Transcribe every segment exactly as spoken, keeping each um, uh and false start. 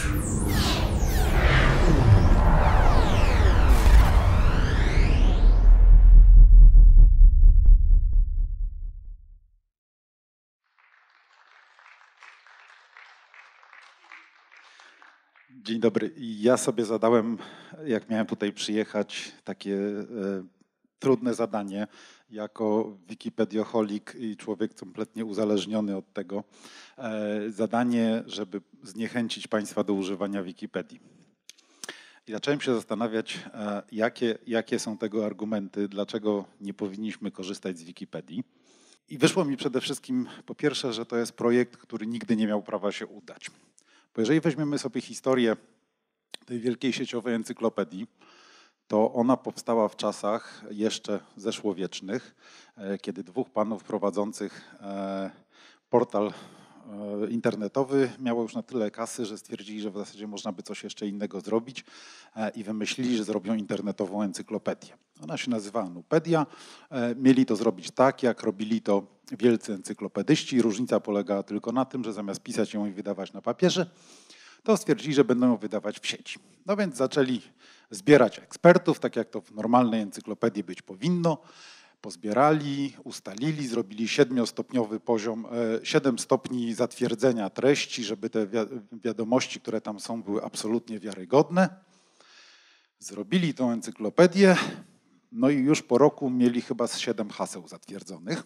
Dzień dobry. Ja sobie zadałem, jak miałem tutaj przyjechać, takie e, trudne zadanie jako wikipedioholik i człowiek kompletnie uzależniony od tego. E, zadanie, żeby zniechęcić Państwa do używania Wikipedii. I zacząłem się zastanawiać, e, jakie, jakie są tego argumenty, dlaczego nie powinniśmy korzystać z Wikipedii. I wyszło mi przede wszystkim, po pierwsze, że to jest projekt, który nigdy nie miał prawa się udać. Bo jeżeli weźmiemy sobie historię tej wielkiej sieciowej encyklopedii, to ona powstała w czasach jeszcze zeszłowiecznych, kiedy dwóch panów prowadzących portal internetowy miało już na tyle kasy, że stwierdzili, że w zasadzie można by coś jeszcze innego zrobić i wymyślili, że zrobią internetową encyklopedię. Ona się nazywa Nupedia. Mieli to zrobić tak, jak robili to wielcy encyklopedyści. Różnica polegała tylko na tym, że zamiast pisać ją i wydawać na papierze, to stwierdzili, że będą ją wydawać w sieci. No więc zaczęli zbierać ekspertów, tak jak to w normalnej encyklopedii być powinno. Pozbierali, ustalili, zrobili siedmiostopniowy poziom, siedem stopni zatwierdzenia treści, żeby te wiadomości, które tam są, były absolutnie wiarygodne. Zrobili tą encyklopedię, no i już po roku mieli chyba z siedem haseł zatwierdzonych.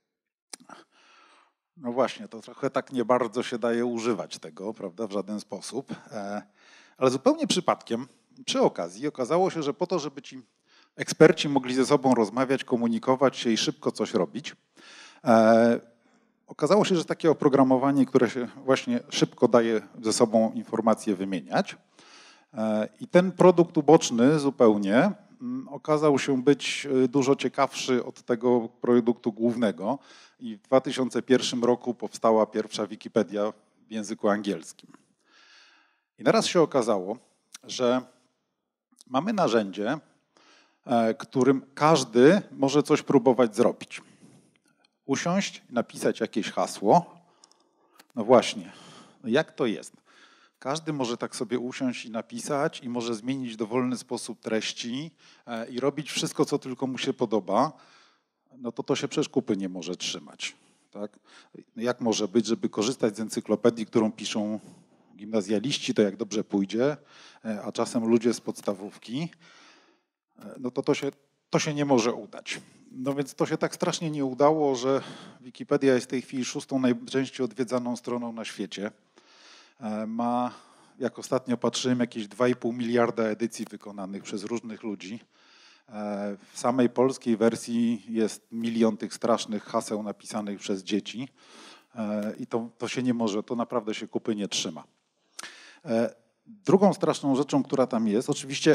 No właśnie, to trochę tak nie bardzo się daje używać tego, prawda, w żaden sposób. Ale zupełnie przypadkiem, przy okazji, okazało się, że po to, żeby ci eksperci mogli ze sobą rozmawiać, komunikować się i szybko coś robić, okazało się, że takie oprogramowanie, które się właśnie szybko daje ze sobą informacje wymieniać. I ten produkt uboczny zupełnie okazał się być dużo ciekawszy od tego produktu głównego i w dwa tysiące pierwszym roku powstała pierwsza Wikipedia w języku angielskim. I teraz się okazało, że mamy narzędzie, którym każdy może coś próbować zrobić. Usiąść, napisać jakieś hasło. No właśnie, no jak to jest? Każdy może tak sobie usiąść i napisać i może zmienić w dowolny sposób treści i robić wszystko, co tylko mu się podoba, no to to się przecież kupy nie może trzymać. Tak? Jak może być, żeby korzystać z encyklopedii, którą piszą gimnazjaliści, to jak dobrze pójdzie, a czasem ludzie z podstawówki, no to to się, to się nie może udać. No więc to się tak strasznie nie udało, że Wikipedia jest w tej chwili szóstą najczęściej odwiedzaną stroną na świecie. Ma, jak ostatnio patrzyłem, jakieś dwa i pół miliarda edycji wykonanych przez różnych ludzi. W samej polskiej wersji jest milion tych strasznych haseł napisanych przez dzieci i to, to się nie może, to naprawdę się kupy nie trzyma. Drugą straszną rzeczą, która tam jest, oczywiście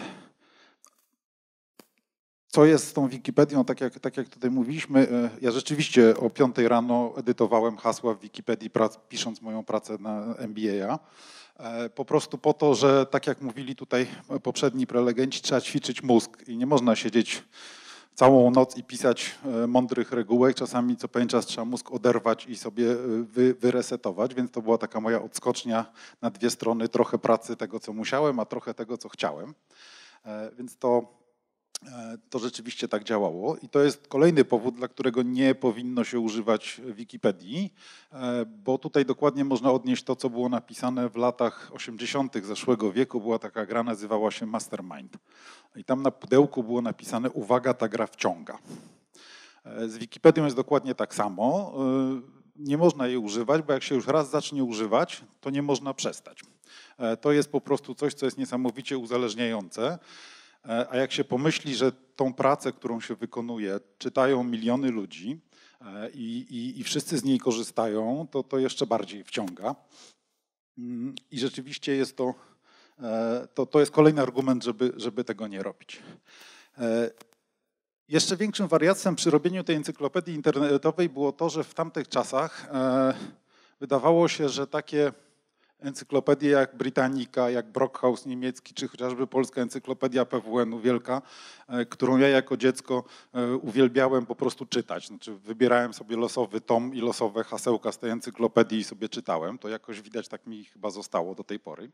co jest z tą Wikipedią, tak jak, tak jak tutaj mówiliśmy, ja rzeczywiście o piątej rano edytowałem hasła w Wikipedii, prac, pisząc moją pracę na M B A. Po prostu po to, że tak jak mówili tutaj poprzedni prelegenci, trzeba ćwiczyć mózg i nie można siedzieć całą noc i pisać mądrych regułek. Czasami co pewien czas trzeba mózg oderwać i sobie wy, wyresetować, więc to była taka moja odskocznia na dwie strony, trochę pracy tego, co musiałem, a trochę tego, co chciałem. Więc to To rzeczywiście tak działało i to jest kolejny powód, dla którego nie powinno się używać Wikipedii, bo tutaj dokładnie można odnieść to, co było napisane w latach osiemdziesiątych zeszłego wieku. Była taka gra, nazywała się Mastermind i tam na pudełku było napisane: uwaga, ta gra wciąga. Z Wikipedią jest dokładnie tak samo. Nie można jej używać, bo jak się już raz zacznie używać, to nie można przestać. To jest po prostu coś, co jest niesamowicie uzależniające. A jak się pomyśli, że tą pracę, którą się wykonuje, czytają miliony ludzi i, i, i wszyscy z niej korzystają, to to jeszcze bardziej wciąga. I rzeczywiście jest to, to, to jest kolejny argument, żeby, żeby tego nie robić. Jeszcze większym wariactwem przy robieniu tej encyklopedii internetowej było to, że w tamtych czasach wydawało się, że takie encyklopedie jak Britannica, jak Brockhaus niemiecki, czy chociażby polska encyklopedia P W N-u wielka, którą ja jako dziecko uwielbiałem po prostu czytać. Znaczy wybierałem sobie losowy tom i losowe hasełka z tej encyklopedii i sobie czytałem. To jakoś widać tak mi chyba zostało do tej pory.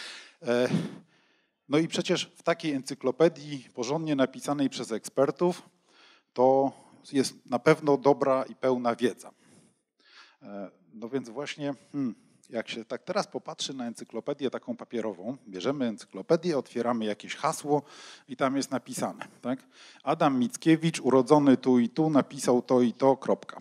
No i przecież w takiej encyklopedii porządnie napisanej przez ekspertów to jest na pewno dobra i pełna wiedza. No więc właśnie, hmm, jak się tak teraz popatrzy na encyklopedię taką papierową, bierzemy encyklopedię, otwieramy jakieś hasło i tam jest napisane, tak? Adam Mickiewicz, urodzony tu i tu, napisał to i to, kropka.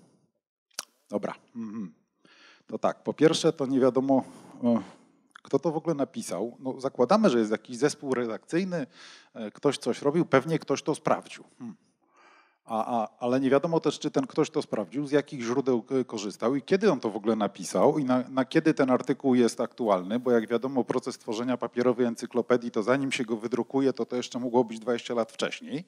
Dobra. Mhm. To tak, po pierwsze to nie wiadomo, kto to w ogóle napisał. No, zakładamy, że jest jakiś zespół redakcyjny, ktoś coś robił, pewnie ktoś to sprawdził. Hmm. A, a, ale nie wiadomo też, czy ten ktoś to sprawdził, z jakich źródeł korzystał i kiedy on to w ogóle napisał i na, na kiedy ten artykuł jest aktualny, bo jak wiadomo proces tworzenia papierowej encyklopedii, to zanim się go wydrukuje, to to jeszcze mogło być dwadzieścia lat wcześniej.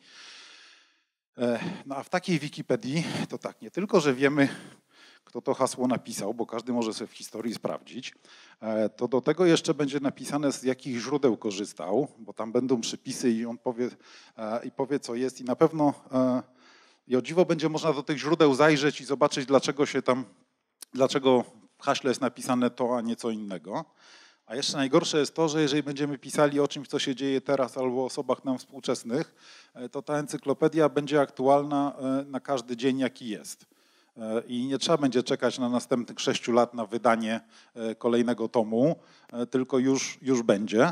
No a w takiej Wikipedii to tak, nie tylko, że wiemy, kto to hasło napisał, bo każdy może sobie w historii sprawdzić, to do tego jeszcze będzie napisane, z jakich źródeł korzystał, bo tam będą przypisy i on powie, i powie co jest i na pewno i o dziwo będzie można do tych źródeł zajrzeć i zobaczyć, dlaczego się tam, dlaczego w haśle jest napisane to, a nie co innego. A jeszcze najgorsze jest to, że jeżeli będziemy pisali o czymś, co się dzieje teraz albo o osobach nam współczesnych, to ta encyklopedia będzie aktualna na każdy dzień, jaki jest. I nie trzeba będzie czekać na następnych sześciu lat na wydanie kolejnego tomu, tylko już, już będzie.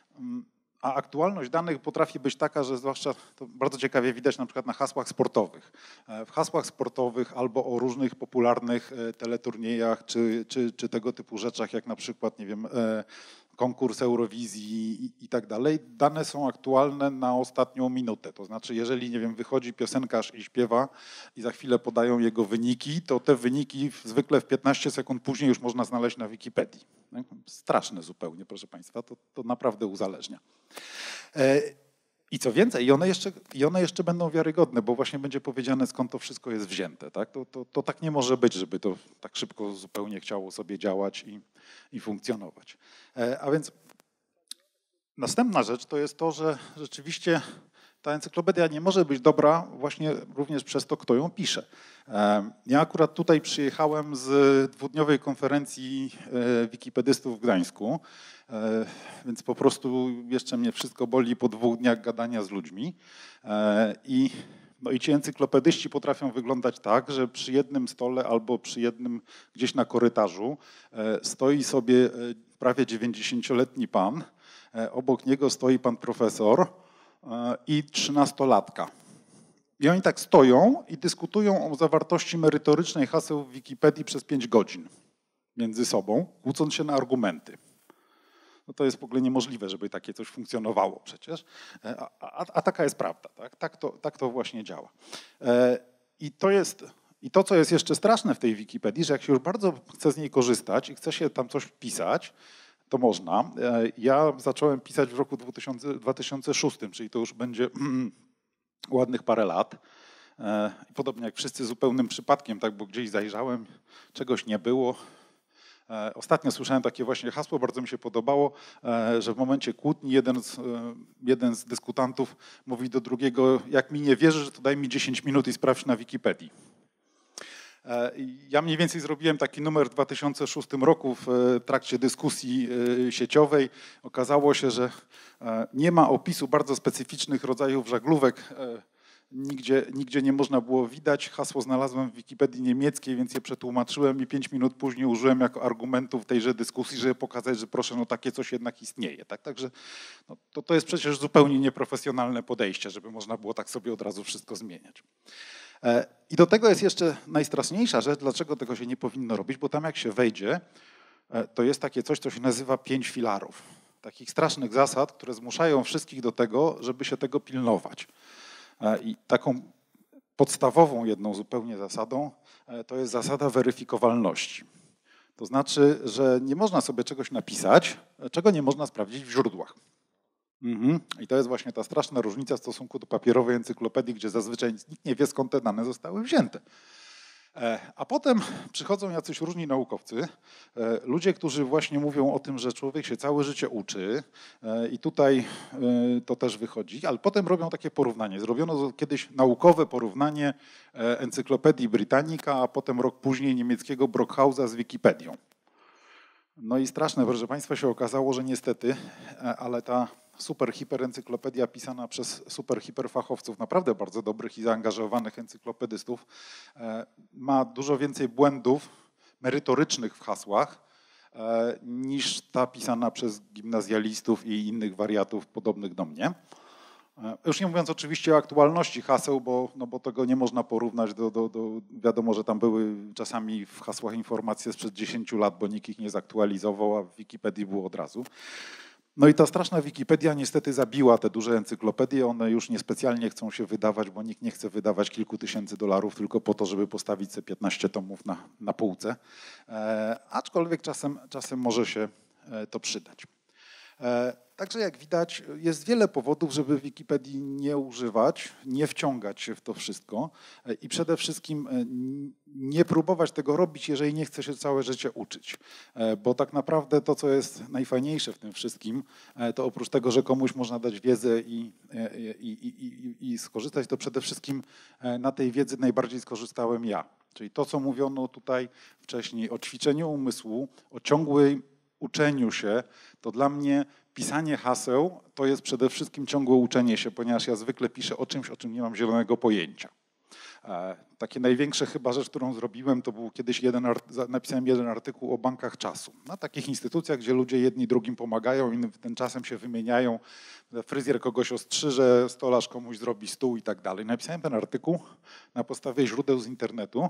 A aktualność danych potrafi być taka, że zwłaszcza to bardzo ciekawie widać na przykład na hasłach sportowych. W hasłach sportowych albo o różnych popularnych teleturniejach czy, czy, czy tego typu rzeczach, jak na przykład, nie wiem, konkurs Eurowizji i, i tak dalej, dane są aktualne na ostatnią minutę. To znaczy, jeżeli, nie wiem, wychodzi piosenkarz i śpiewa i za chwilę podają jego wyniki, to te wyniki zwykle w piętnaście sekund później już można znaleźć na Wikipedii. Straszne zupełnie, proszę Państwa, to, to naprawdę uzależnia. I co więcej, i one, jeszcze, i one jeszcze będą wiarygodne, bo właśnie będzie powiedziane, skąd to wszystko jest wzięte. Tak? To, to, to tak nie może być, żeby to tak szybko zupełnie chciało sobie działać i, i funkcjonować. A więc następna rzecz to jest to, że rzeczywiście ta encyklopedia nie może być dobra właśnie również przez to, kto ją pisze. Ja akurat tutaj przyjechałem z dwudniowej konferencji wikipedystów w Gdańsku, więc po prostu jeszcze mnie wszystko boli po dwóch dniach gadania z ludźmi. I, no i ci encyklopedyści potrafią wyglądać tak, że przy jednym stole albo przy jednym gdzieś na korytarzu stoi sobie prawie dziewięćdziesięcioletni pan, obok niego stoi pan profesor i trzynastolatka. I oni tak stoją i dyskutują o zawartości merytorycznej haseł w Wikipedii przez pięć godzin między sobą, kłócąc się na argumenty. No to jest w ogóle niemożliwe, żeby takie coś funkcjonowało przecież, a, a, a taka jest prawda, tak? Tak, to, tak to właśnie działa. I to jest, i to, co jest jeszcze straszne w tej Wikipedii, że jak się już bardzo chce z niej korzystać i chce się tam coś pisać, to można. Ja zacząłem pisać w roku dwa tysiące szóstym, czyli to już będzie ładnych parę lat. Podobnie jak wszyscy zupełnym przypadkiem, tak, bo gdzieś zajrzałem, czegoś nie było. Ostatnio słyszałem takie właśnie hasło, bardzo mi się podobało, że w momencie kłótni jeden z, jeden z dyskutantów mówi do drugiego, jak mi nie wierzysz, to daj mi dziesięć minut i sprawdź na Wikipedii. Ja mniej więcej zrobiłem taki numer w dwa tysiące szóstym roku w trakcie dyskusji sieciowej. Okazało się, że nie ma opisu bardzo specyficznych rodzajów żaglówek. Nigdzie, nigdzie nie można było widać. Hasło znalazłem w Wikipedii niemieckiej, więc je przetłumaczyłem i pięć minut później użyłem jako argumentu w tejże dyskusji, żeby pokazać, że proszę, no takie coś jednak istnieje. Tak? Także no, to, to jest przecież zupełnie nieprofesjonalne podejście, żeby można było tak sobie od razu wszystko zmieniać. I do tego jest jeszcze najstraszniejsza rzecz, dlaczego tego się nie powinno robić, bo tam jak się wejdzie, to jest takie coś, co się nazywa pięć filarów. Takich strasznych zasad, które zmuszają wszystkich do tego, żeby się tego pilnować. I taką podstawową jedną zupełnie zasadą to jest zasada weryfikowalności. To znaczy, że nie można sobie czegoś napisać, czego nie można sprawdzić w źródłach. Mhm. I to jest właśnie ta straszna różnica w stosunku do papierowej encyklopedii, gdzie zazwyczaj nikt nie wie, skąd te dane zostały wzięte. E, A potem przychodzą jacyś różni naukowcy, e, ludzie, którzy właśnie mówią o tym, że człowiek się całe życie uczy e, i tutaj e, to też wychodzi, ale potem robią takie porównanie. Zrobiono kiedyś naukowe porównanie e, Encyklopedii Britannica, a potem rok później niemieckiego Brockhausa z Wikipedią. No i straszne, proszę Państwa, się okazało, że niestety, e, ale ta super hiper encyklopedia pisana przez super hiper fachowców, naprawdę bardzo dobrych i zaangażowanych encyklopedystów, e, ma dużo więcej błędów merytorycznych w hasłach e, niż ta pisana przez gimnazjalistów i innych wariatów podobnych do mnie. E, Już nie mówiąc oczywiście o aktualności haseł, bo, no bo tego nie można porównać do, do, do, wiadomo, że tam były czasami w hasłach informacje sprzed dziesięciu lat, bo nikt ich nie zaktualizował, a w Wikipedii było od razu. No i ta straszna Wikipedia niestety zabiła te duże encyklopedie, one już niespecjalnie chcą się wydawać, bo nikt nie chce wydawać kilku tysięcy dolarów tylko po to, żeby postawić sobie piętnaście tomów na, na półce, e, aczkolwiek czasem, czasem może się to przydać. E, Także jak widać, jest wiele powodów, żeby Wikipedii nie używać, nie wciągać się w to wszystko e, i przede wszystkim e, nie próbować tego robić, jeżeli nie chce się całe życie uczyć. E, Bo tak naprawdę to, co jest najfajniejsze w tym wszystkim, e, to oprócz tego, że komuś można dać wiedzę i, e, i, i, i, i skorzystać, to przede wszystkim e, na tej wiedzy najbardziej skorzystałem ja. Czyli to, co mówiono tutaj wcześniej o ćwiczeniu umysłu, o ciągłej uczeniu się, to dla mnie pisanie haseł to jest przede wszystkim ciągłe uczenie się, ponieważ ja zwykle piszę o czymś, o czym nie mam zielonego pojęcia. E, takie największe chyba rzecz, którą zrobiłem, to był kiedyś jeden, napisałem jeden artykuł o bankach czasu. Na takich instytucjach, gdzie ludzie jedni drugim pomagają, innym tym czasem się wymieniają, fryzjer kogoś ostrzyże, stolarz komuś zrobi stół i tak dalej. Napisałem ten artykuł na podstawie źródeł z internetu.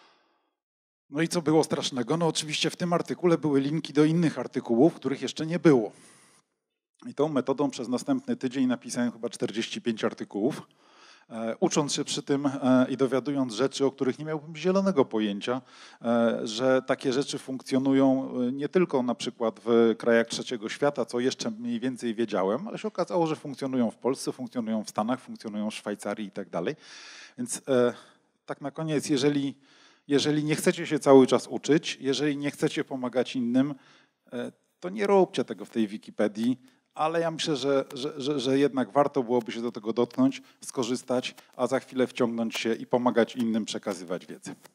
No i co było strasznego? No oczywiście w tym artykule były linki do innych artykułów, których jeszcze nie było. I tą metodą przez następny tydzień napisałem chyba czterdzieści pięć artykułów, e, ucząc się przy tym e, i dowiadując rzeczy, o których nie miałbym zielonego pojęcia, e, że takie rzeczy funkcjonują nie tylko na przykład w krajach trzeciego świata, co jeszcze mniej więcej wiedziałem, ale się okazało, że funkcjonują w Polsce, funkcjonują w Stanach, funkcjonują w Szwajcarii i tak dalej. Więc e, tak na koniec, jeżeli Jeżeli nie chcecie się cały czas uczyć, jeżeli nie chcecie pomagać innym, to nie róbcie tego w tej Wikipedii, ale ja myślę, że, że, że, że jednak warto byłoby się do tego dotknąć, skorzystać, a za chwilę wciągnąć się i pomagać innym przekazywać wiedzę.